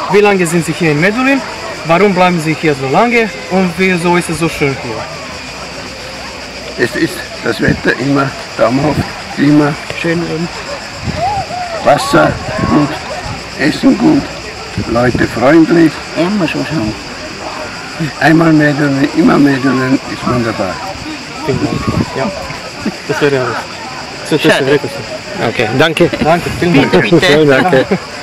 wie lange sind Sie hier in Medulin? Warum bleiben Sie hier so lange? Und wieso ist es so schön hier? Es ist das Wetter immer traumhaft, Klima schön und Wasser gut, Essen gut, Leute freundlich. Immer so schön. Einmal Medulin, immer Medulin ist wunderbar. Vielen Dank. Ja, das wäre alles. Das wäre wirklich so. Okay, danke. Danke, vielen Dank. Danke.